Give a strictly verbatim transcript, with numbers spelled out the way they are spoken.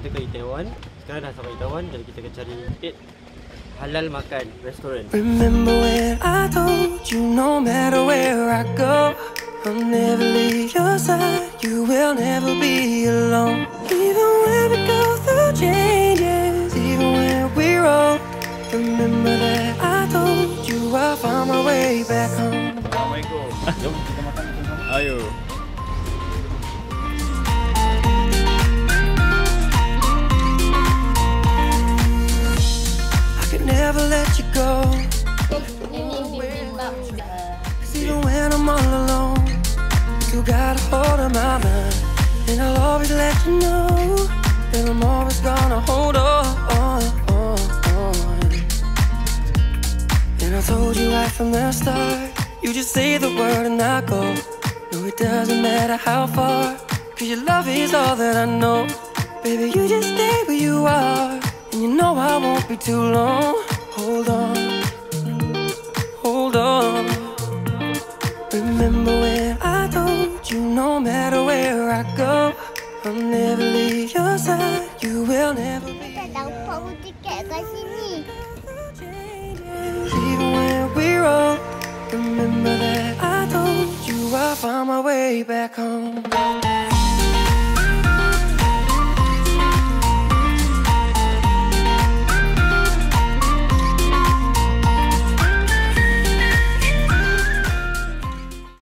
kita ke Itaewon. Sekarang dah sampai Itaewon, jadi kita akan cari Eat Halal makan restoran. Remember when I told you no matter where I go, I'll never leave your side, you will never be alone. Even when we go through changes, even when we roll, remember that I told you I'll find my way back home. Assalamualaikum. Jom kita makan bersama. Ayo. Never let you go. Even when I'm all alone, you got a hold of my mind, and I'll always let you know that I'm always gonna hold on, on, on, on. And I told you right from the start, you just say the word and I go. No, it doesn't matter how far, 'cause your love is all that I know. Baby, you just stay where you are, and you know I won't be too long. Hold on, hold on. Remember when I told you no matter where I go, I'll never leave your side, you will never be. Kita dapat tiket kat sini.